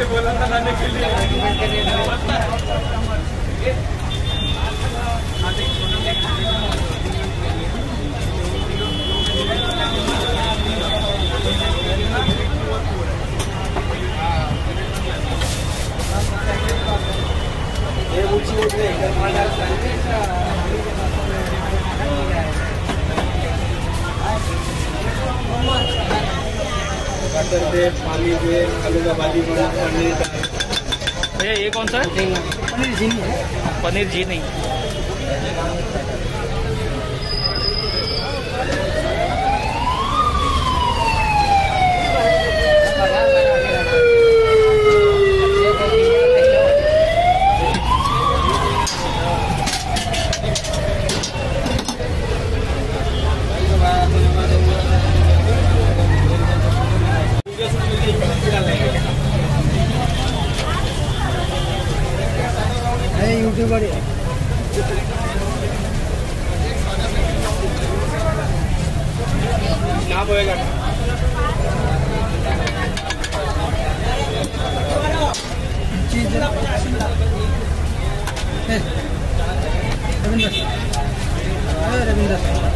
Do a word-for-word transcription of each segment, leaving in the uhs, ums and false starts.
से बोला था लाने के लिए। ये ऊंची ऊंची कटर दे, पानी दे, आलू का भाजी बना, पनीर का। भैया ये कौन सा है? पनीर जीनी है। पनीर जीनी। यूट्यूबर है। ना बोलेगा चीज रविंदर रविंदर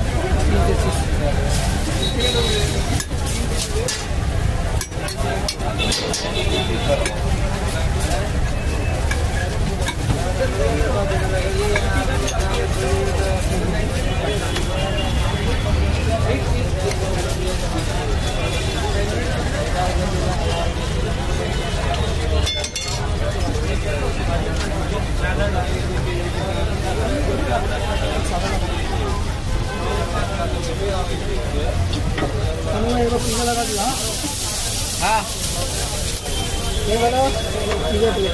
पिज्जा लगा दिया। हाँ ये बताओ पिज्जा पिज्जा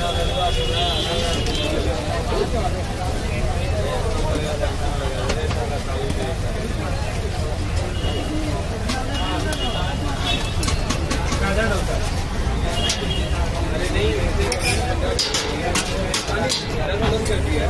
अरे नहीं कर दिया।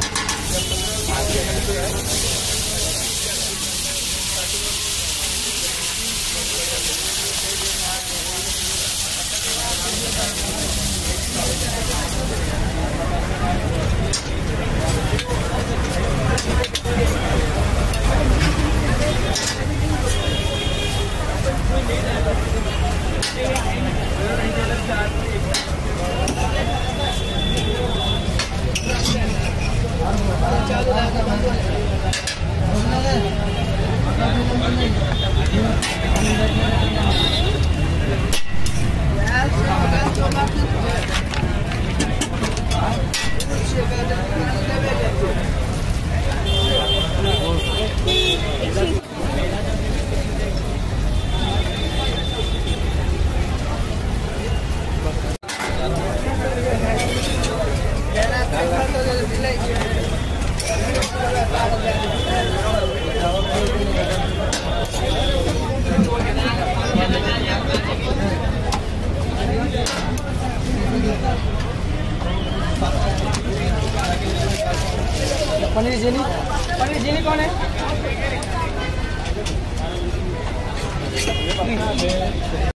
पनीर जीनी पनीर जीनी कौन है?